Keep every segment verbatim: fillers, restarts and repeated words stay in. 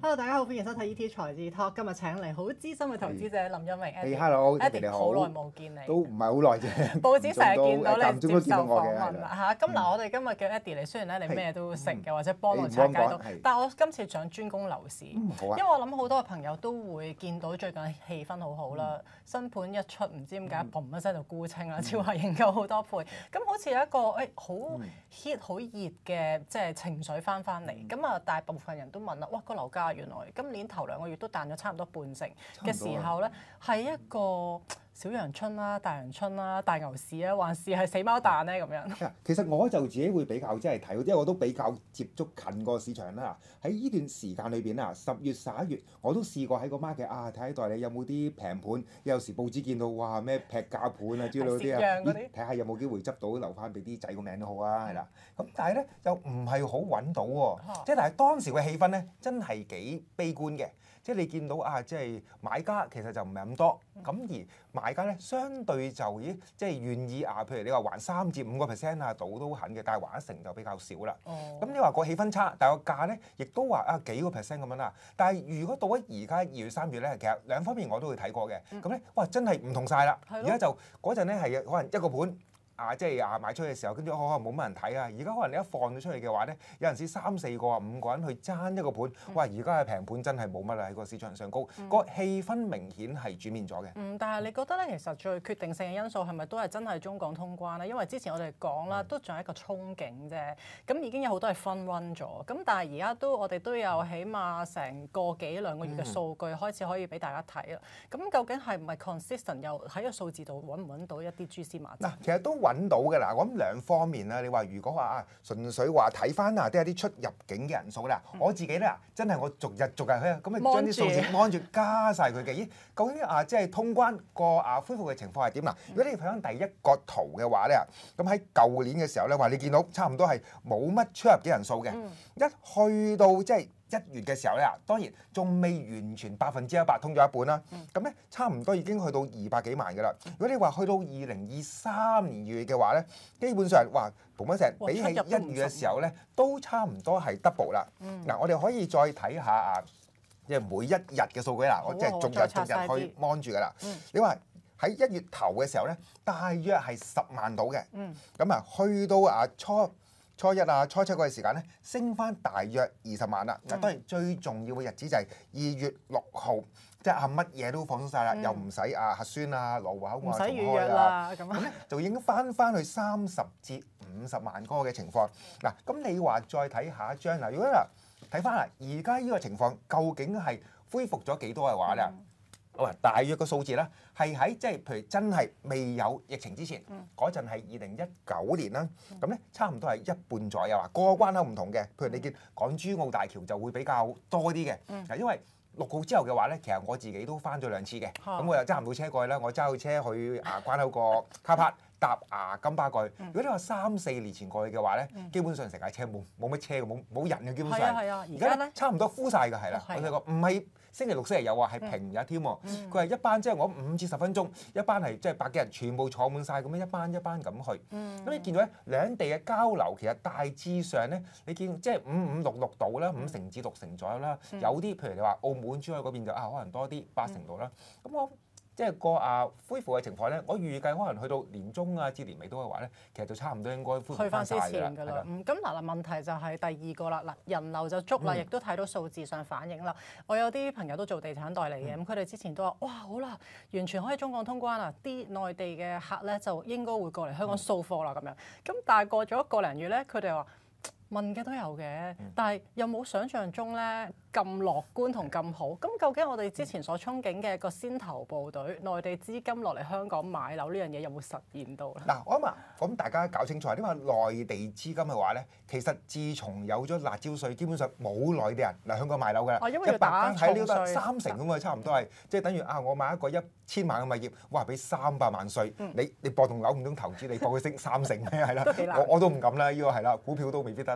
Hello，大家好，歡迎收睇 E T 財智 Talk。今日請嚟好資深嘅投資者林茵媺 Eddie。 Hello，Eddie 你好。 好耐冇見你。 都唔係好耐啫。 報紙成日見到你接受訪問啦啦嚇。咁嗱，我哋今日叫 Eddie嚟，雖然咧你咩都識嘅，或者幫到拆解到，但係我今次想專攻樓市，因為我諗好多嘅朋友都會見到最近氣氛好好啦，新盤一出唔知點解砰一聲就沽清啦，超話認購好多倍，咁好似有一個誒好 hit 好熱嘅即係情緒翻翻嚟，咁啊大部分人都問啦，哇個樓價原來今年頭兩個月都彈咗差唔多半成嘅時候咧，係一個小陽春啦、大陽春啦、大牛市啊，還是係死貓彈咧咁樣？ 其實我就自己會比較即係睇，因為我都比較接觸近個市場啦。喺呢段時間裏邊啊，十月十一月我都試過喺個 market 啊睇下代理有冇啲平盤，有時報紙見到哇咩劈價盤啊之類嗰啲啊，睇下有冇機會執到留翻俾啲仔個名都好啊，係啦。咁但係咧又唔係好揾到喎，即係但係當時嘅氣氛咧真係幾悲觀嘅。即係你見到啊，即係買家其實就唔係咁多，咁而買家咧相對就咦，即係願意啊，譬如你話還三至五個 percent 啊，賭都肯嘅，但係還一成就比較少啦。咁、哦、你話個氣氛差，但係個價咧亦都話啊幾個 percent 咁樣啦。但係如果到咗而家二月三月咧，其實兩方面我都會睇過嘅。咁咧、嗯，哇真係唔同晒啦！而家就嗰陣咧係可能一個盤。啊，即係啊賣出去嘅時候，跟住可能冇乜人睇啊！而家可能你一放咗出去嘅話咧，有陣時三四個啊五個人去爭一個盤，嗯、哇！而家嘅平盤真係冇乜啦，喺個市場上高，嗯、個氣氛明顯係轉變咗嘅。嗯， 但係你覺得咧，其實最決定性嘅因素係咪都係真係中港通關咧？因為之前我哋講啦，都仲係一個憧憬啫。咁已經有好多係分溫咗。咁但係而家都我哋都有起碼成個幾兩個月嘅數據開始可以俾大家睇啦。咁、嗯、究竟係唔係 consistent 又喺個數字度揾唔揾到一啲蛛絲馬跡？ 嗱，其實都揾到嘅啦，我諗兩方面啦。你話如果話啊，純粹話睇翻啊，都有啲出入境嘅人數啦。嗯、我自己咧，真係我逐日逐日去啊，咁啊將啲數字按住加晒佢嘅。咦，究竟啊，即係通關個啊恢復嘅情況係點嗱？如果你睇翻第一個圖嘅話咧，咁喺舊年嘅時候咧，話你見到差唔多係冇乜出入境人數嘅，嗯、一去到即係一月嘅時候咧，當然仲未完全百分之一百通咗一半啦。咁咧、嗯、差唔多已經去到二百幾萬㗎啦。如果你話去到二零二三年二月嘅話咧，基本上話同一成比起一月嘅時候咧，都差唔多係 double 啦。嗱、嗯啊，我哋可以再睇下啊，即係每一日嘅數據啦。我即係逐日逐日去 mon 住㗎啦。嗯、你話喺一月頭嘅時候咧，大約係十萬到嘅。咁啊、嗯，去到啊初初一啊，初七嗰個時間咧，升翻大約二十萬啦。嗱、嗯，當然最重要嘅日子就係二月六號，即係啊乜嘢都放鬆晒啦，嗯、又唔使啊核酸啊、羅湖口岸重開啦，咁咧就已經翻翻去三十至五十萬嗰個嘅情況。嗱，咁你話再睇下一張嗱，如果嗱睇翻啦，而家呢個情況究竟係恢復咗幾多嘅話咧？嗯好啊，大約個數字咧，係喺即係譬如真係未有疫情之前，嗰陣係二零一九年啦，咁咧、嗯、差唔多係一半左右啊。個個關口唔同嘅，譬如你見港珠澳大橋就會比較多啲嘅，嗱、嗯、因為六號之後嘅話咧，其實我自己都翻咗兩次嘅，咁、嗯、我又揸唔到車過去啦，我揸到車去啊關口個卡帕搭啊金巴過去。嗯、如果你話三四年前過去嘅話咧，嗯、基本上成架車冇冇乜車嘅，冇冇人嘅基本上。係啊係啊，而家咧差唔多 full 曬嘅係啦，我哋講唔係。星期六、星期日啊，係平日添喎。佢係、嗯、一班即係、就是、我五至十分鐘，一班係即係百幾人，全部坐滿晒咁樣一班一班咁去。咁、嗯、你見到咧兩地嘅交流其實大致上咧，你見即係五五六六度啦，五成至六成左右啦。嗯、有啲譬如你話澳門珠海嗰邊就啊可能多啲八成度啦。咁、嗯、我即係個啊恢復嘅情況咧，我預計可能去到年中啊至年尾都嘅話咧，其實就差唔多應該恢復翻曬㗎啦。嗯，咁嗱嗱問題就係第二個啦，嗱人流就足啦，亦都睇到數字上反映啦。我有啲朋友都做地產代理嘅，咁佢哋之前都話：哇，好啦，完全可以中港通關啦，啲內地嘅客咧就應該會過嚟香港掃貨啦咁樣。咁但係過咗一個零月咧，佢哋話問嘅都有嘅，但係又冇想象中咧咁樂觀同咁好。咁究竟我哋之前所憧憬嘅個先頭部隊，內地資金落嚟香港買樓呢樣嘢有冇實現到咧？嗱，我諗啊，咁大家搞清楚，因為內地資金嘅話咧，其實自從有咗辣椒稅，基本上冇內地人嚟香港買樓㗎啦。哦，因為要打重稅，喺呢三成咁啊，差唔多係，即係等於啊，我買一個一千萬嘅物業，哇，俾三百萬稅，嗯、你你博棟樓唔通投資，你博佢升三成咩？係啦，我我都唔敢啦，呢個係啦，股票都未必得啦。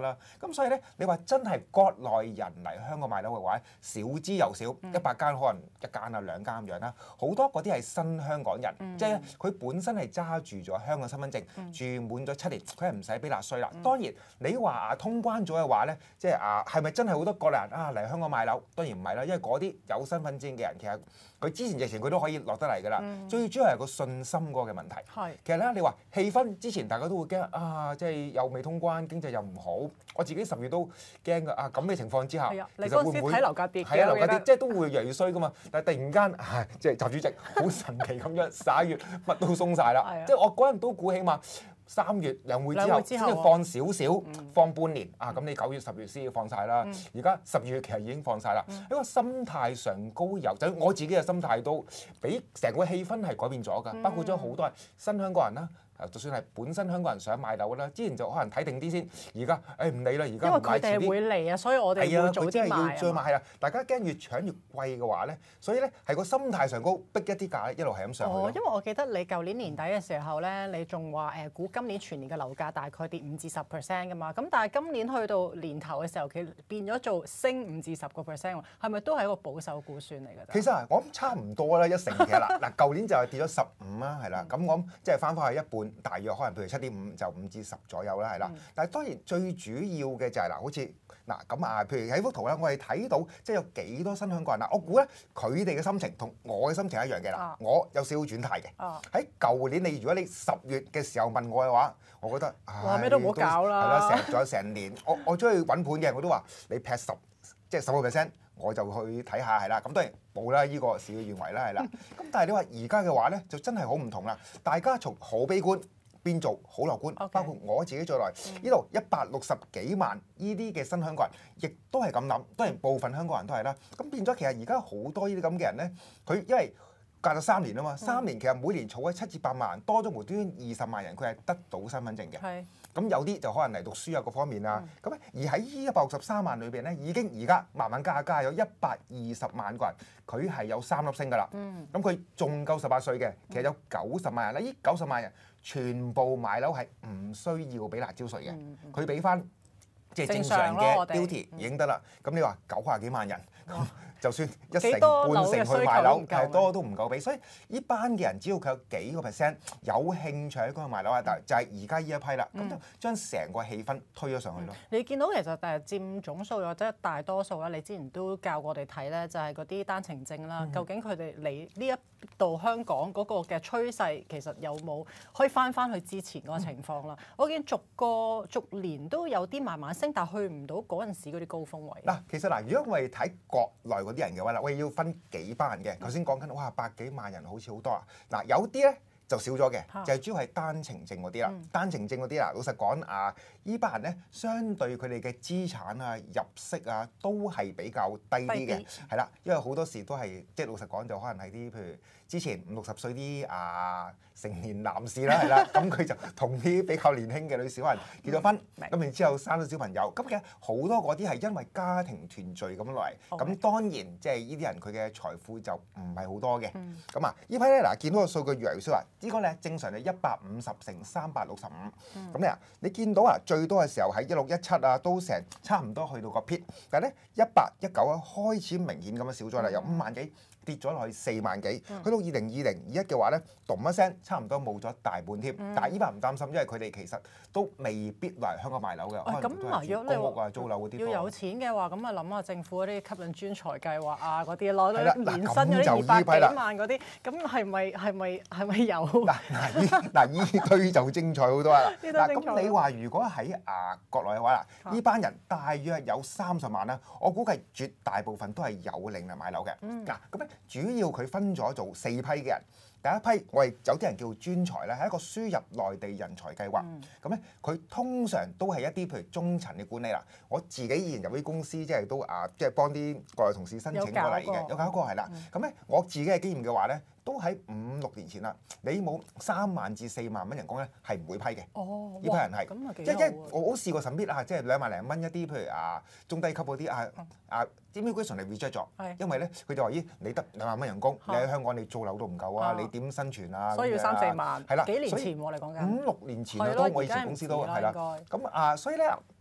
啦。咁所以咧，你話真係國內人嚟香港買樓嘅話，少之又少，一百間可能一間啊兩間咁樣啦。好多嗰啲係新香港人，嗯、即係佢本身係揸住咗香港身份證，嗯、住滿咗七年，佢係唔使俾納稅啦。嗯、當然你話啊通關咗嘅話咧，即係啊係咪真係好多國內人啊嚟香港買樓？當然唔係啦，因為嗰啲有身份證嘅人其實佢之前疫情佢都可以落得嚟㗎啦。嗯、最主要係個信心嗰個嘅問題。係是其實咧，你話氣氛之前大家都會驚啊，即係又未通關，經濟又唔好。我自己十月都驚㗎啊！咁嘅情況之下， 其實會唔會睇樓價跌？ 係啊，樓價跌即係都會越嚟越衰㗎嘛。但係突然間，唉，即係習主席好神奇咁樣，十一月乜都鬆晒啦。即係我嗰陣都估起碼三月兩會之後先要放少少，放半年啊。咁你九月、十月先要放晒啦。而家十二月其實已經放晒啦。一個心態上高有，就我自己嘅心態都俾成個氣氛係改變咗㗎。包括咗好多係新香港人啦。就算係本身香港人想買樓啦，之前就可能睇定啲先，而家誒唔理啦，而家唔買遲啲。因為佢哋會嚟啊，所以我哋要早啲買。係啊，佢真係要再買係啦。大家驚越搶越貴嘅話咧，所以咧係個心態上高，逼一啲價一路係咁上去。 哦，因為我記得你舊年年底嘅時候咧，你仲話誒估今年全年嘅樓價大概跌五至十 percent 㗎嘛。咁但係今年去到年頭嘅時候，佢變咗做升五至十個 percent 喎，係咪都係一個保守估算嚟㗎？ 其實我諗差唔多啦，一成嘅啦。嗱，舊年就係跌咗十五啦，係啦。咁我諗即係翻返去一半。大約可能譬如七點五就五至十左右啦，係啦。嗯、但係當然最主要嘅就係、是、嗱，好似嗱咁啊，譬如喺幅圖咧，我哋睇到即係有幾多新香港人啦。我估咧佢哋嘅心情同我嘅心情一樣嘅啦。啊、我有少少轉態嘅。喺舊、啊、年你如果你十月嘅時候問我嘅話，我覺得哇咩都唔好搞啦。 係啦，成仲有成年，我我中意揾盤嘅，我都話你劈十即係十個 percent，我就去睇下係啦。咁當然冇啦，呢、這個事與願違啦，係啦。咁但係你話而家嘅話咧，就真係好唔同啦。大家從好悲觀變做好樂觀，okay. 包括我自己在內，呢度一百六十幾萬呢啲嘅新香港人，亦都係咁諗。當然部分香港人都係啦。咁變咗其實而家好多呢啲咁嘅人咧，佢因為隔咗三年啊嘛，嗯、三年其實每年儲喺七至八萬，多咗無端端二十萬人，佢係得到身份證嘅。係是。咁有啲就可能嚟讀書啊各方面啊，咁、嗯、而喺呢一百六十三萬裏邊咧，已經而家慢慢加加有一百二十萬個人，佢係有三粒星㗎啦。嗯。咁佢仲夠十八歲嘅，其實有九十萬人啦。呢九十萬人全部買樓係唔需要俾辣椒稅嘅，佢俾翻即係正常嘅 duty 已經得啦。咁、嗯、你話九廿幾萬人？嗯就算一成半成去買樓，係多都唔夠俾，所以呢班嘅人只要佢有幾個 percent 有興趣喺嗰度買樓啊，但就係而家呢一批啦，咁、嗯、就將成個氣氛推咗上去咯、嗯。你見到其實誒佔總數或者大多數啦，你之前都教過我哋睇咧，就係嗰啲單程證啦，嗯、究竟佢哋嚟呢一度香港嗰個嘅趨勢，其實有冇可以翻翻去之前嗰個情況啦？嗯、我見逐個逐年都有啲慢慢升，但係去唔到嗰陣時嗰啲高峰位。嗱， 其實嗱，如果我哋睇國內嗰啲人嘅話啦，我哋要分幾班人嘅。頭先講緊哇，百幾萬人好似好多啊。嗱，有啲咧就少咗嘅，就係主要係單程證嗰啲啦。嗯、單程證嗰啲啦，老實講啊，依班人咧相對佢哋嘅資產啊、入息啊都係比較低啲嘅，係啦，因為好多時都係即係老實講就可能係啲譬如之前五六十歲啲啊成年男士啦，係啦，咁佢就同啲比較年輕嘅女士可能結咗婚，咁然之後生咗小朋友，咁其實好多嗰啲係因為家庭團聚咁嚟，咁 Okay. 當然即係呢啲人佢嘅財富就唔係好多嘅，咁、嗯、啊呢批咧嗱見到個數據越嚟越少啊，呢個咧正常係一百五十乘三百六十五，咁咧你見到啊最多嘅時候喺一六一七啊都成差唔多去到個 peak，但係咧一八一九啊開始明顯咁樣少咗啦，由五萬幾跌咗落去四萬幾，嗯、去到二零二零二一嘅話咧，咚一聲差唔多冇咗大半添。嗯、但係依班唔擔心，因為佢哋其實都未必嚟香港買樓嘅，可能都係住公屋啊、租樓嗰啲。要有錢嘅話，咁啊諗下政府嗰啲吸引專才計劃啊嗰啲攞啲年薪嗰啲二百幾萬嗰啲，咁係咪係咪係咪有？嗱嗱依嗱依堆就精彩好多啦。嗱咁你話如果喺啊國內嘅話啦，呢班人大約有三十萬啦，我估計絕大部分都係有齡嚟買樓嘅。嗱咁咧。主要佢分咗做四批嘅人，第一批我哋有啲人叫專才咧，係一個輸入內地人才計劃。咁咧佢通常都係一啲譬如中層嘅管理啦。我自己以前入啲公司，即係都啊，即係幫啲國內同事申請過嚟嘅，有搞過係啦。咁咧、嗯、我自己嘅經驗嘅話咧，都喺五六年前啦。你冇三萬至四萬蚊人工咧，係唔會批嘅。哦，呢批人係，即係我我試過審批啊，即係兩萬零蚊一啲，譬如啊中低級嗰啲啊啊 immigration 嚟 reject 咗，因為咧佢就話咦你得兩萬蚊人工，你喺香港你租樓都唔夠啊，你點生存啊？ 所以要三四萬。 係啦， 幾年前我哋講緊。 五六年前都我以前公司都係啦。咁啊，所以咧。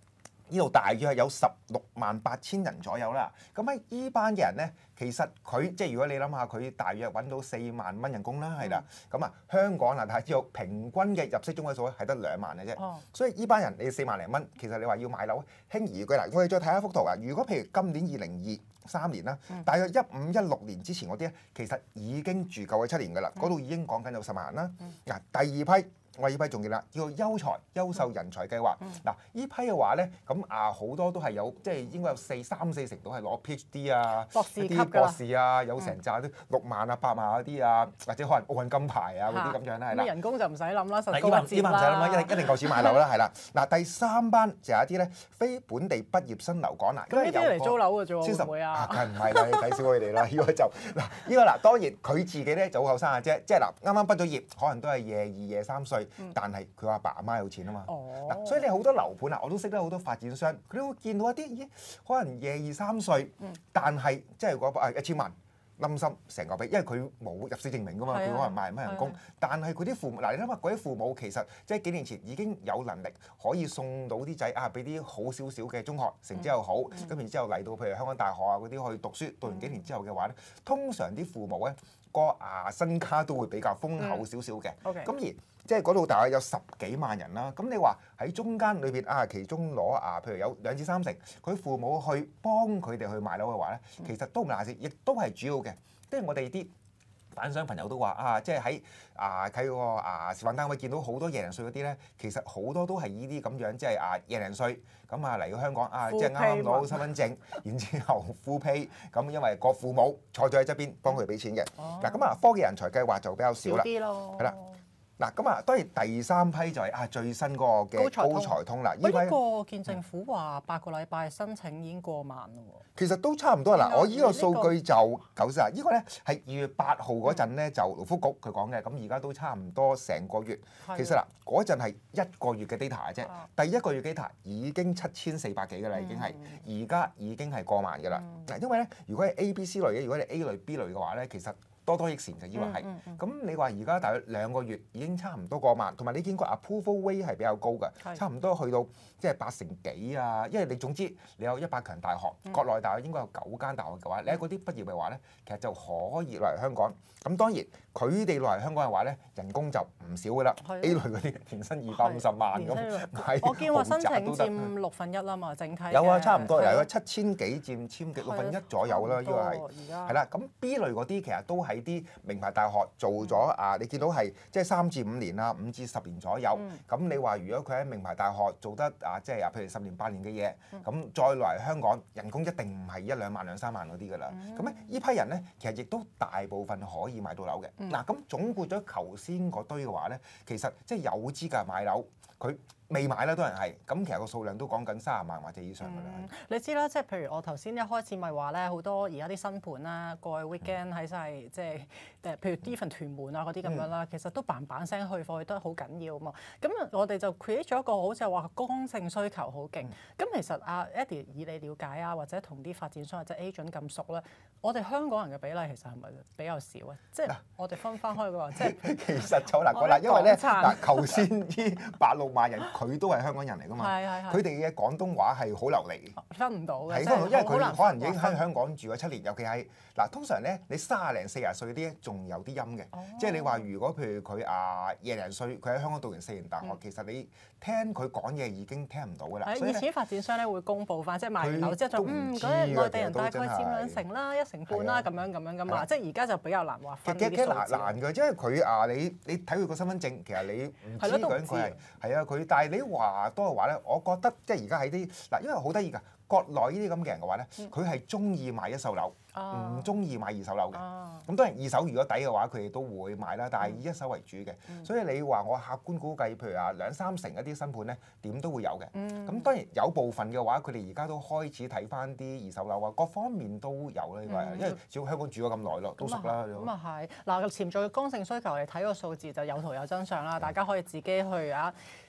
呢度大約係有十六萬八千人左右啦。咁喺依班嘅人咧，其實佢即係如果你諗下，佢大約揾到四萬蚊人工啦，係啦。咁啊，香港啊，大家知道平均嘅入息中位數咧係得兩萬嘅啫。哦、所以依班人你四萬零蚊，其實你話要買樓輕而易舉嗱。我哋再睇一幅圖啊。如果譬如今年二零二三年啦，嗯、大約一五一六年之前嗰啲咧，其實已經住夠咗七年㗎啦。嗰度、嗯、已經講緊有十萬人啦。嗱、嗯，第二批。我呢批仲要啦，叫做優才優秀人才計劃。嗱、嗯，呢批嘅話咧，咁啊好多都係有，即係應該有四三四成都係攞 PhD 啊， 博士級啲博士啊，有成扎啲六萬啊、八萬嗰啲啊，或者可能奧運金牌啊嗰啲咁樣啦，係啦。 咁人工就唔使諗啦，實高一截啦。呢班唔使諗啦，一定一定夠錢買樓啦，係啦。嗱，第三班就有一啲咧非本地畢業生留港啦。 咁呢啲嚟租樓嘅啫喎，會唔會啊？ 梗係唔係啦，你睇少佢哋啦。呢個就嗱，呢個嗱當然佢自己咧就好後生嘅啫，即係嗱啱啱畢咗業，可能都係廿二廿三歲，但係佢阿爸阿媽有錢啊嘛，嗱、哦，所以你好多樓盤啊，我都識得好多發展商，佢都會見到一啲咦，可能廿二三歲，嗯、但係即係嗰個一千萬冧心成個俾，因為佢冇入息證明噶嘛，佢、啊、可能賣乜人工，啊、但係佢啲父母嗱，你諗下嗰啲父母其實即係幾年前已經有能力可以送到啲仔啊，俾啲好少少嘅中學成績又好，咁、嗯、然之後嚟到譬如香港大學啊嗰啲去讀書，讀完幾年之後嘅話咧，通常啲父母咧個啊身家都會比較豐厚少少嘅，咁、嗯 okay. 而即係嗰度大概有十幾萬人啦，咁你話喺中間裏邊啊，其中攞啊，譬如有兩至三成，佢父母去幫佢哋去買樓嘅話咧，其實都唔難事，亦都係主要嘅。即係我哋啲反商朋友都話啊，即係喺啊喺個啊示範單位見到好多廿零歲嗰啲咧，其實好多都係依啲咁樣，即係啊廿零歲咁啊嚟到香港啊，即係啱啱攞身份證，然之後 full pay，咁因為個父母坐咗喺側邊幫佢哋俾錢嘅。嗱咁啊，科技人才計劃就比較少啦，係啦。嗱咁啊，當然第三批就係啊最新嗰個嘅高才通啦。 呢個見政府話八個禮拜申請已經過萬啦喎。 其實都差唔多啦。我依個數據就九十啊，依個咧係二月八號嗰陣咧就勞福局佢講嘅，咁而家都差唔多成個月。其實嗱，嗰陣係一個月嘅 data 啫，第一個月 data 已經七千四百幾㗎啦，已經係而家已經係過萬㗎啦。嗱，因為咧如果係 A、B、C 類嘅，如果你 A 類、B 類嘅話咧，其實多多益善就以為係，咁、嗯嗯嗯、你話而家大約兩個月已經差唔多過萬，同埋你見個 approval rate 係比較高嘅，是差唔多去到即係八成幾啊。因為你總之你有一百強大學，嗯、國內大學應該有九間大學嘅話，你喺嗰啲畢業嘅話咧，其實就可以落嚟香港。咁當然佢哋落嚟香港嘅話咧，人工就唔少㗎啦。的 A 類嗰啲年薪二百五十萬咁， 我見話申請佔六分一啦嘛，整體有啊，差唔多有七千幾佔千幾六分一左右啦，呢個係係啦。咁 B 類嗰啲其實都係啲名牌大學做咗啊，你見到係即係三至五年啦，五至十年左右。咁你話如果佢喺名牌大學做得啊，即係啊，譬如十年八年嘅嘢，咁再落嚟香港，人工一定唔係一兩萬兩三萬嗰啲㗎啦。咁咧呢批人咧，其實亦都大部分可以買到樓嘅。嗱，咁總括咗頭先嗰堆嘅話咧，其實即係有資格買樓，佢未買啦，多人係，咁其實個數量都講緊三十萬或者以上㗎啦、嗯。 你知啦，即係譬如我頭先一開始咪話咧，好多而家啲新盤啦，過去 weekend 喺晒，即係誒，譬如 even 屯門啊嗰啲咁樣啦，嗯、其實都嘭嘭聲去貨，都好緊要啊嘛。咁我哋就 create 咗一個好似係話剛性需求好勁。咁、嗯、其實阿 Eddie 以你了解啊，或者同啲發展商或者 agent 咁熟咧，我哋香港人嘅比例其實係咪比較少啊？即係我哋分翻開嘅話，即係其實就難講啦，因為咧嗱，頭先呢百六萬人。佢都係香港人嚟㗎嘛，佢哋嘅廣東話係好流利， 分唔到嘅， 係分唔到，因為佢可能已經喺香港住咗七年，尤其係嗱，通常咧你三十零四十歲嗰啲咧仲有啲音嘅，哦、即係你話如果譬如佢啊廿零歲，佢喺香港讀完四年大學，嗯、其實你聽佢講嘢已經聽唔到㗎啦。 以前發展商咧會公佈翻，即係賣完樓之後就嗯嗰啲內地人大概佔兩成啦、一成半啦咁樣咁樣㗎嘛，即係而家就比較難話分啲數字。其實難難㗎，因為佢啊你你睇佢個身份證，其實你唔知究竟佢係係啊佢，但係你話多嘅話咧，我覺得即係而家喺啲嗱，因為好得意㗎，國內呢啲咁嘅人嘅話咧，佢係中意買一手樓，唔中意買二手樓嘅。咁、啊、當然二手如果抵嘅話，佢哋都會買啦，但係以一手為主嘅。嗯、所以你話我客觀估計，譬如話兩三成一啲新盤咧，點都會有嘅。咁、嗯、當然有部分嘅話，佢哋而家都開始睇翻啲二手樓啊，各方面都有啦，呢個係因為只要香港住咗咁耐咯，都熟啦。 咁啊係嗱，潛在嘅剛性需求嚟睇個數字就有圖有真相啦，嗯、大家可以自己去啊。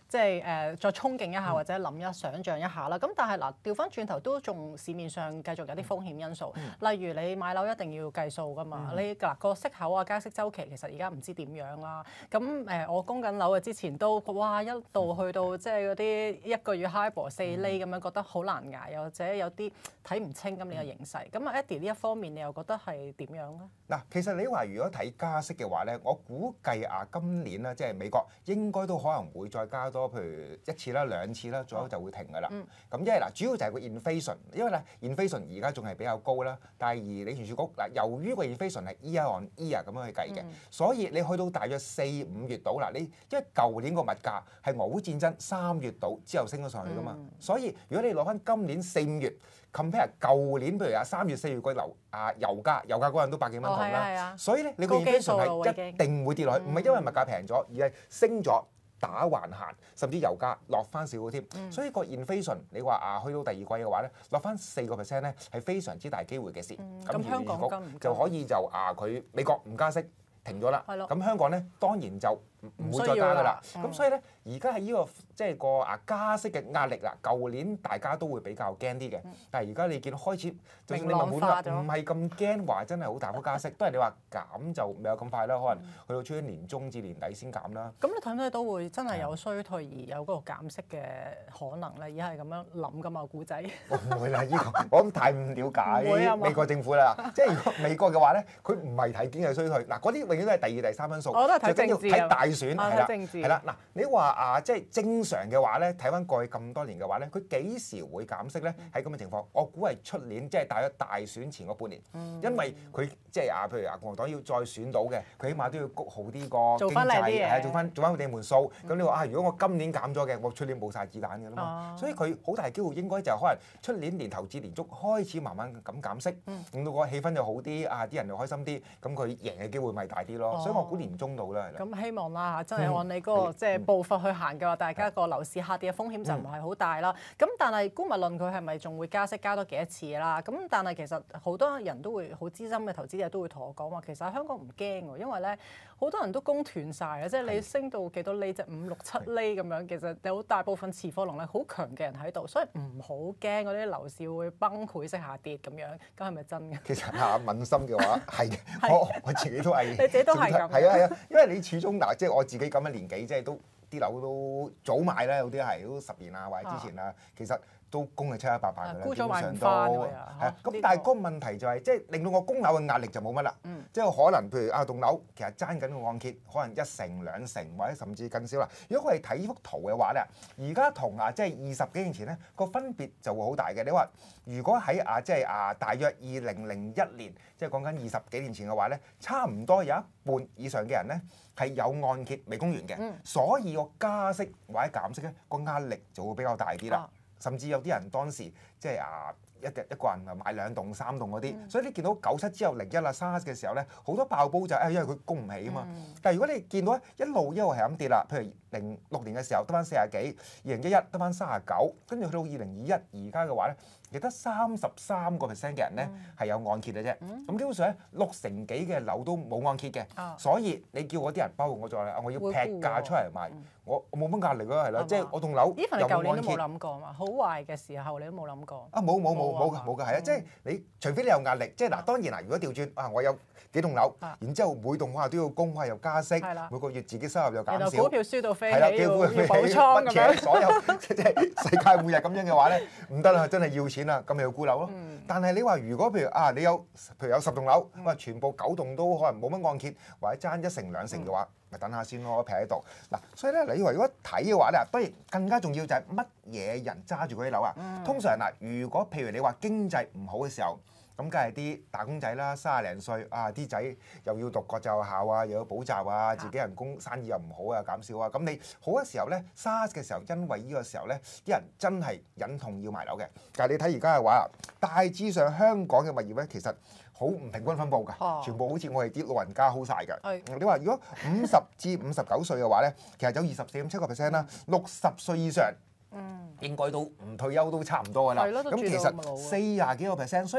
即係誒、呃、再憧憬一下或者諗一想像一下啦。咁但係嗱調翻轉頭都仲市面上繼續有啲風險因素， 嗯、 例如你買樓一定要計數㗎嘛。嗯、你嗱個息口啊加息週期其實而家唔知點樣啦。咁誒、呃、我供緊樓嘅之前都哇一度去到即係嗰啲一個月 HIBOR 四厘咁樣，覺得好難捱，又或者有啲睇唔清今年嘅形勢。咁啊 Eddie 呢一方面你又覺得係點樣咧？ 嗱，其實你話如果睇加息嘅話咧，我估計啊今年咧即係美國應該都可能會再加多，譬如一次啦、兩次啦，左右就會停㗎啦。咁因為嗱，主要就係個 inflation，因為咧 inflation 而家仲係比較高啦。但係而聯儲局嗱，由於個 inflation 係 year on year 咁樣去計嘅，嗯、所以你去到大約四五月度啦，你因為舊年個物價係俄烏戰爭三月度之後升咗上去㗎嘛，嗯、所以如果你攞翻今年四五月 compare 舊年，譬如啊三月四月個樓啊油價，油價嗰陣都百幾蚊桶啦，哦、所以咧你個 inflation 係一定會跌落去，唔係、嗯、因為物價平咗，而係升咗。打橫行，甚至油價落翻少少添，嗯、所以個 inflation 你話啊去到第二季嘅話咧，落翻四個 percent 咧係非常之大機會嘅事。咁、嗯、香港就可以就啊佢美國唔加息停咗啦，咁的香港咧當然就唔會再加㗎啦。咁、嗯、所以咧而家係呢個即係個啊加息嘅壓力啦。舊年大家都會比較驚啲嘅，嗯、但係而家你見到開始，就算你問本唔係咁驚話真係好大幅加息，都係你話減就未有咁快啦，可能去到出年年中至年底先減啦。咁、嗯、你睇唔睇到會真係有衰退而有嗰個減息嘅可能咧？而家係咁樣諗㗎嘛，古仔。唔會啦，呢、呢個我諗太唔了解美國政府啦。即係如果美國嘅話咧，佢唔係睇經濟衰退，嗱嗰啲永遠都係第二、第三因素。我都係睇政治。睇大選係啦，係啦。嗱，你話啊，即係正常嘅話咧，睇翻過去咁多年嘅話咧，佢幾時會減息咧？喺咁嘅情況，我估係出年即係大約大選前嗰半年，嗯、因為佢即係啊，譬如啊共和黨要再選到嘅，佢起碼都要谷好啲個經濟，係做翻做翻佢哋門數。咁、嗯、你話啊，如果我今年減咗嘅，我出年冇晒子彈㗎啦嘛。啊、所以佢好大機會應該就可能出年年頭至年中開始慢慢咁減息，令、嗯、到個氣氛又好啲，啊啲人又開心啲，咁佢贏嘅機會咪大啲咯。哦、所以我估年中到啦。咁希望啦嚇，真係按你嗰個即係步伐去行嘅話，大家個樓市下跌嘅風險就唔係好大啦。咁但係姑勿論佢係咪仲會加息加多幾多次啦？咁但係其實好多人都會好資深嘅投資者都會同我講話，其實喺香港唔驚喎，因為咧好多人都供斷晒嘅，即係你升到幾多厘啫，五六七厘咁樣，其實有大部分持貨能力好強嘅人喺度，所以唔好驚嗰啲樓市會崩潰式下跌咁樣。咁係咪真嘅？其實嚇問心嘅話係嘅，我我自己都係，你自己都係咁，係啊係啊，因為你始終嗱，即係我自己咁嘅年紀，即係都啲樓都早買啦，有啲係都十年啊或者之前啊，其實都供係七七八八㗎啦，基本上都係啊。咁但係嗰個問題就係，即係令到我供樓嘅壓力就冇乜啦。即係可能譬如啊棟樓其實爭緊個按揭，可能一成兩成或者甚至更少啦。如果我哋睇呢幅圖嘅話咧，而家同啊即係二十幾年前咧個分別就會好大嘅。你話如果喺啊即係啊大約二零零一年，即係講緊二十幾年前嘅話咧，差唔多有一半以上嘅人咧係有按揭未供完嘅，嗯、所以個加息或者減息咧個壓力就會比較大啲啦。啊、甚至有啲人當時即係啊一一個人啊買兩棟三棟嗰啲，嗯、所以你見到九七之後零一啦 SARS 嘅時候咧，好多爆煲就係、是、因為佢供唔起啊嘛。嗯、但係如果你見到一路一路係咁跌啦，譬如零六年嘅時候得翻四十幾，二零一一得翻三十九，跟住去到二零二一而家嘅話咧，亦得三十三個 percent 嘅人咧係有按揭嘅啫。咁、嗯、基本上咧六成幾嘅樓都冇按揭嘅，啊、所以你叫嗰啲人，包括我再嚟，我要劈價出嚟賣，嗯、我我冇乜壓力咯，係咯，即係吧我棟樓有冇按揭？呢份你舊年都冇諗過嘛？好壞嘅時候你都冇諗過。啊冇冇冇冇㗎冇㗎，係啊，即係你除非你有壓力，即係嗱當然嗱，如果調轉啊，我有幾棟樓，然之後每棟我都要供，我又加息，每個月自己收入又減少，股票輸到飛起，要要補倉咁樣，所有即係世界末日咁樣嘅話咧，唔得啦，真係要錢啦，咁咪要沽樓咯。但係你話如果譬如啊，你有譬如有十棟樓，哇，全部九棟都可能冇乜按揭，或者爭一成兩成嘅話，咪等下先咯，劈喺度嗱。所以咧，你話如果睇嘅話咧，當然更加重要就係乜嘢人揸住嗰啲樓啊？通常嗱，如果譬如你話經濟唔好嘅時候，咁梗係啲打工仔啦，三廿零歲啊，啲仔又要讀國際學校啊，又要補習啊，自己人工生意又唔好啊，減少啊。咁你好嘅時候咧 ，SARS 嘅時候，因為呢個時候咧，啲人真係忍痛要賣樓嘅。但係你睇而家嘅話，大致上香港嘅物業咧，其實好唔平均分佈㗎，啊、全部好似我哋啲老人家 hold 晒㗎。是你話如果五十至五十九歲嘅話咧，其實有二十四點七個 percent 啦，六十歲以上。嗯，應該都唔退休都差唔多㗎啦。咁其實四廿幾個 percent，所以咧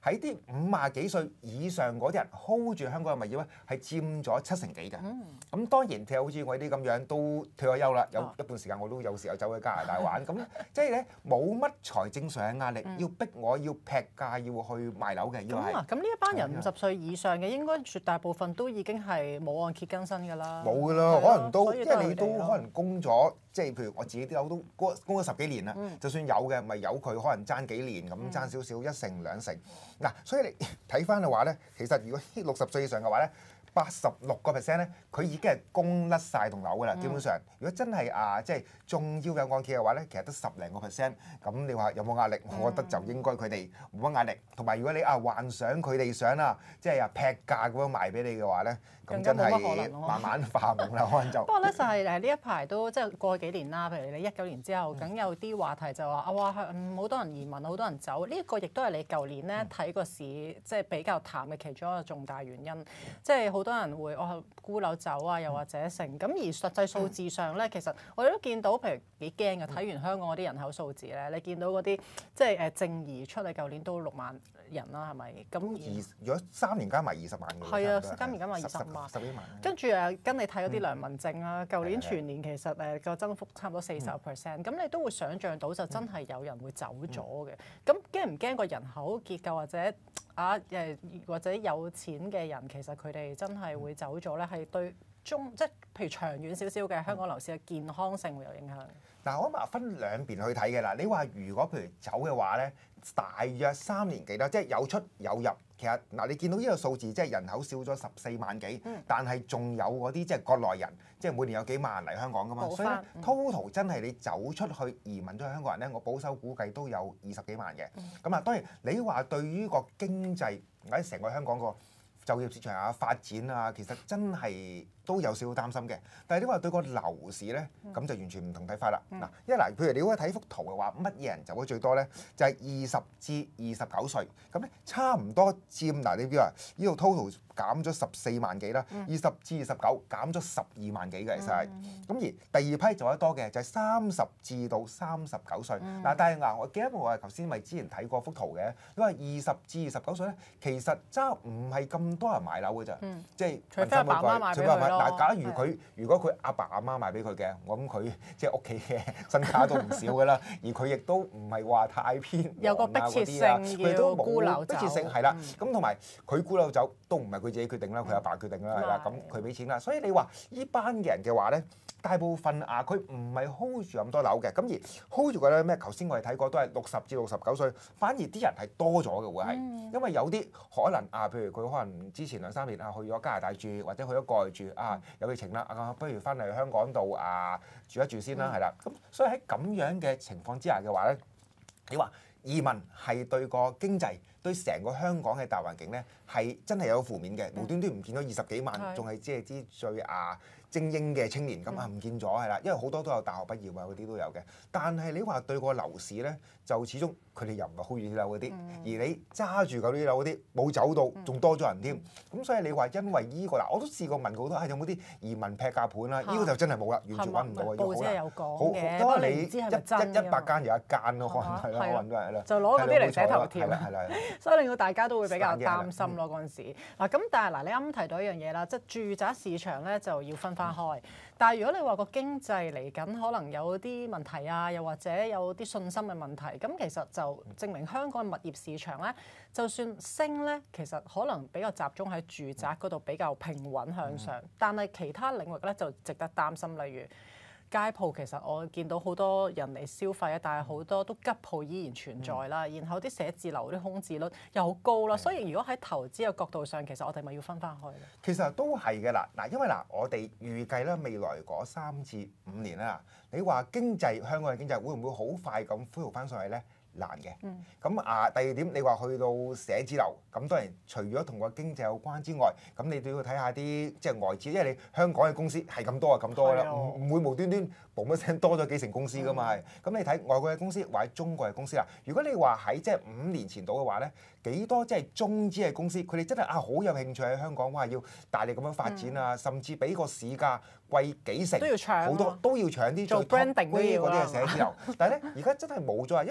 喺啲五廿幾歲以上嗰啲人 hold 住香港嘅物業咧，係佔咗七成幾嘅。咁、嗯、當然，譬如好似我啲咁樣都退咗休啦，有一半時間我都有時候走去加拿大玩。咁即係咧冇乜財政上嘅壓力，嗯、要逼我要劈價要去賣樓嘅，要係。咁啊， 咁呢一班人五十歲以上嘅，應該絕大部分都已經係冇按揭更新㗎啦。 冇㗎啦，可能都，因為你都可能供咗，即係譬如我自己啲樓都供供咗十幾年啦。嗯、就算有嘅，咪有佢可能爭幾年咁爭少少一成兩成。嗱、啊，所以你睇翻嘅話咧，其實如果六十歲以上嘅話咧，八十六個 percent 咧，佢已經係供甩晒棟樓㗎啦。嗯、基本上，如果真係啊，即係仲要有按揭嘅話咧，其實得十零個 percent。咁你話有冇壓力？嗯、我覺得就應該佢哋冇乜壓力。同埋如果你啊幻想佢哋想啊，即係啊劈價咁樣賣俾你嘅話咧，咁真係慢慢化夢啦，可能就。 不過咧就係誒呢一排都即係過去幾年啦，譬如你一九年之後，梗有啲話題就話啊哇，好多人移民，好多人走。呢、這、一個亦都係你舊年咧睇個市即係比較淡嘅其中一個重大原因，即係好多人會哦沽樓走啊，又或者成咁。而實際數字上咧，其實我哋都見到，譬如幾驚嘅，睇完香港嗰啲人口數字咧，你見到嗰啲即係誒淨移出嚟，舊年都六萬人啦，係咪？咁二如果三年加埋二十萬嘅， 係啊，三年加埋二十萬， 十幾萬。 跟住誒，跟你睇嗰啲良民證啊，舊、嗯、年全年其實誒個增幅差唔多四十 percent，咁你都會想像到就真係有人會走咗嘅。咁驚唔驚個人口結構或者啊誒或者有錢嘅人其實佢哋真係會走咗咧？係對中即係譬如長遠少少嘅香港樓市嘅健康性會有影響。 嗱、嗯，我話分兩邊去睇嘅啦。你話如果譬如走嘅話咧，大約三年幾啦，即係有出有入。其實嗱，你見到呢個數字，即係人口少咗十四萬幾，嗯、但係仲有嗰啲即係國內人，即係每年有幾萬人嚟香港噶嘛，所以咧 total 真係你走出去移民咗去香港人咧，我保守估計都有二十幾萬嘅。咁啊、嗯，當然你話對於個經濟或者成個香港個就業市場啊發展啊，其實真係都有少少擔心嘅。但係你話對個樓市咧，咁、嗯、就完全唔同睇法啦。嗱、嗯，一嚟譬如你如果睇幅圖嘅話，乜嘢人走得最多咧？就係二十至二十九歲，咁咧差唔多佔嗱，你比如話呢度 total 減咗十四萬幾啦，二十至二十九減咗十二萬幾嘅其實係。咁、嗯、而第二批做得多嘅就係三十至到三十九歲。嗱、嗯，但係嗱，我記得我頭先咪之前睇過幅圖嘅，你話二十至二十九歲咧，其實真唔係咁多人買樓嘅咋，嗯、即係除非阿爸媽買俾佢咯。 嗱，假如佢的如果佢阿爸阿媽買俾佢嘅，我諗佢即係屋企嘅身家都唔少㗎啦。而佢亦都唔係話太偏有個迫切性要沽樓走，迫切性係啦。咁同埋佢沽樓走都唔係佢自己決定啦，佢阿爸決定啦，係啦、嗯。咁佢俾錢啦，所以你話呢班嘅人嘅話咧，大部分啊佢唔係 hold 住咁多樓嘅，咁而 hold 住嘅咧咩？頭先我哋睇過都係六十至六十九歲，反而啲人係多咗嘅會係，嗯、因為有啲可能啊，譬如佢可能之前兩三年啊去咗加拿大住，或者去咗國外住啊，有疫情啦啊，不如翻嚟香港度啊住一住先啦，係啦、嗯。咁所以喺咁樣嘅情況之下嘅話咧，你話移民係對個經濟對成個香港嘅大環境咧係真係有負面嘅，無端端唔見咗二十幾萬，仲係即係啲最啊精英嘅青年咁啊唔見咗係啦，因為好多都有大學畢業啊嗰啲都有嘅。但係你話對個樓市咧，就始終佢哋又唔係 hold 住啲樓嗰啲，嗯、而你揸住嗰啲樓嗰啲冇走到，仲多咗人添。咁、嗯、所以你話因為依、呢個嗱，我都試過問過好多，係有冇啲移民劈價盤啦？呢、啊、個就真係冇啦，完全揾唔到啊！ 報紙有講嘅， 好多你一一一百間有一間咯，可能係咯，可能都係啦。 就攞嗰啲嚟寫頭條， 係啦， 所以令到大家都會比較擔心咯嗰陣時。嗱咁，但係嗱，你啱啱提到一樣嘢啦，即係住宅市場咧就要分翻開。但係如果你話個經濟嚟緊可能有啲問題啊，又或者有啲信心嘅問題，咁其實就證明香港嘅物業市場咧，就算升咧，其實可能比較集中喺住宅嗰度比較平穩向上，嗯、但係其他領域咧就值得擔心，例如街鋪其實我見到好多人嚟消費啊，但係好多都吉鋪依然存在啦。嗯、然後啲寫字樓啲空置率又好高啦，嗯、所以如果喺投資嘅角度上，其實我哋咪要分翻開咧。 其實都係嘅啦，嗱，因為嗱，我哋預計咧未來嗰三至五年啦，你話經濟香港嘅經濟會唔會好快咁恢復翻上去咧？難嘅，咁、嗯、啊第二點，你話去到寫字樓，咁當然除咗同個經濟有關之外，咁你都要睇下啲即係外資，因為你香港嘅公司係咁多啊咁多啦，唔唔的會無端端嘣一聲多咗幾成公司噶嘛係，咁、嗯、你睇外國嘅公司或者中國嘅公司啦，如果你話喺即係五年前度嘅話咧，幾多即係中資嘅公司，佢哋真係啊好有興趣喺香港，哇要大力咁樣發展啊，嗯、甚至比個市價貴幾成， 都要搶， 好多都要搶啲做 branding 嗰啲嘅寫字樓，但係咧而家真係冇咗啊，因為始終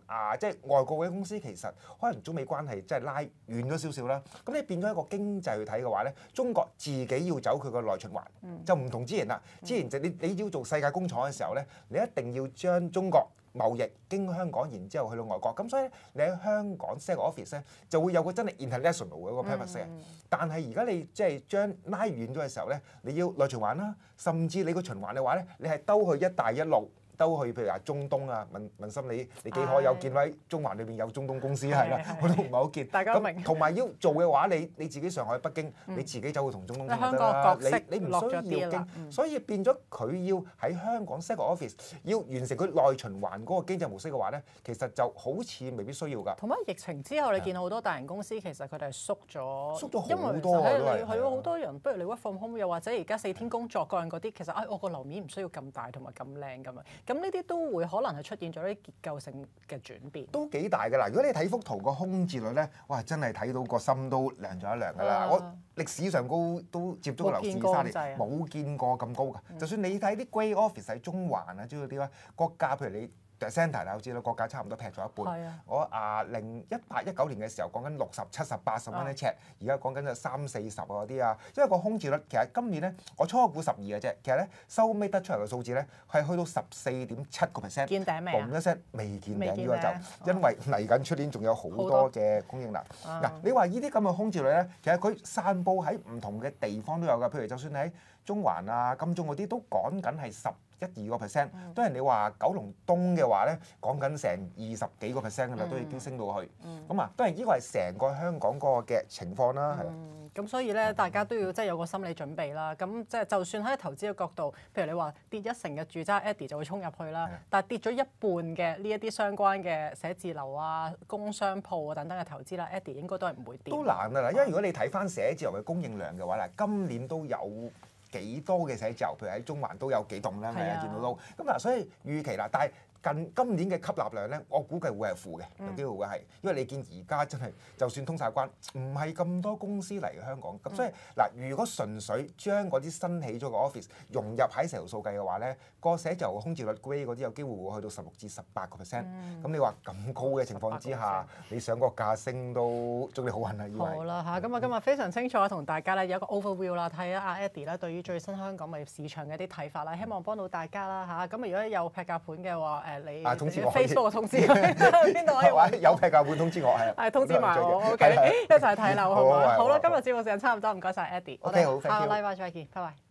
啊，即係外國嘅公司其實可能中美關係即係拉遠咗少少啦。咁你變咗一個經濟去睇嘅話咧，中國自己要走佢個內循環，嗯、就唔同之前啦。之前就你你要做世界工廠嘅時候咧，你一定要將中國貿易經香港，然之後去到外國，咁所以你喺香港 set 個 office 咧，就會有個真係 international 嘅一個 purpose 嘅。嗯、但係而家你即係將拉遠咗嘅時候咧，你要內循環啦，甚至你個循環嘅話咧，你係兜去一帶一路。都去譬如話中東啊，問問心你你幾可有見喺中環裏邊有中東公司係啦，我都唔係好見。 大家明。 同埋要做嘅話，你你自己上海、北京，你自己走去同中東傾得啦。你你唔需要經，所以變咗佢要喺香港 set 個 office，要完成佢內循環嗰個經濟模式嘅話咧，其實就好似未必需要㗎。 同埋疫情之後，你見好多大型公司其實佢哋係縮咗， 縮咗好多啊，都係。 係咯，好多人不如你 work from home，又或者而家四天工作各樣嗰啲，其實啊，我個樓面唔需要咁大同埋咁靚㗎嘛。咁呢啲都會。可能係出現咗啲結構性嘅轉變， 都幾大㗎啦！如果你睇幅圖個空置率咧，哇，真係睇到個心都涼咗一涼㗎啦！啊、我歷史上高都接觸個樓市三年，冇見過咁高㗎。嗯、就算你睇啲 grade office 喺中環啊，之類啲啦，國價譬如你。centre 啦，我知啦，國價差唔多劈咗一半。啊、我啊零一八一九年嘅時候講緊六十七十八十蚊一尺，而家講緊就三四十嗰啲啊。因為個空置率其實今年咧，我初估十二嘅啫，其實咧收尾得出嚟嘅數字咧係去到十四點七個 percent。 見頂未啊？ 嘣一聲未見頂呢個就，因為嚟緊出年仲有好多嘅供應量。嗱多、啊，你話呢啲咁嘅空置率咧，其實佢散佈喺唔同嘅地方都有㗎。譬如就算你喺中環啊、金鐘嗰啲，都講緊係十一二個 percent，當然你話九龍東嘅話咧，講緊成二十幾個 percent 㗎啦，都已經升到去。咁啊、嗯，當然呢個係成個香港嗰個嘅情況啦，係啦、 嗯。咁所以咧，大家都要即係有個心理準備啦。咁即係就算喺投資嘅角度，譬如你話跌一成嘅住宅 Eddie 就會衝入去啦。的但係跌咗一半嘅呢一啲相關嘅寫字樓啊、工商鋪啊等等嘅投資啦，Eddie 應該都係唔會跌。 都難㗎啦，因為如果你睇翻寫字樓嘅供應量嘅話咧，今年都有幾多嘅寫字樓，譬如喺中環都有幾棟啦，係啊，見到都咁嗱，所以預期啦，但係近今年嘅吸納量咧，我估計會係負嘅，有機會會係，因為你見而家真係就算通晒關，唔係咁多公司嚟香港，咁、嗯、所以嗱，如果純粹將嗰啲新起咗個 office 融入喺成條數計嘅話咧，個寫字樓嘅空置率 grade 嗰啲有機會會去到十六至十八個 percent，咁你話咁高嘅情況之下，你想個價升都祝你好運啊！以為好啦嚇，咁啊今日非常清楚同大家咧有一個 overview 啦，睇下阿 Eddie 咧對於最新香港物業市場嘅一啲睇法啦，希望幫到大家啦嚇。咁啊如果有劈價盤嘅話，誒你啊通知我 Facebook 嘅通知，邊度可以揾？ 有劈價盤通知我係。 係通知埋我 ，OK，一齊睇樓好嘛？好啦，今日節目時間差唔多，唔該晒 Eddie，我哋下個禮拜再見，拜拜。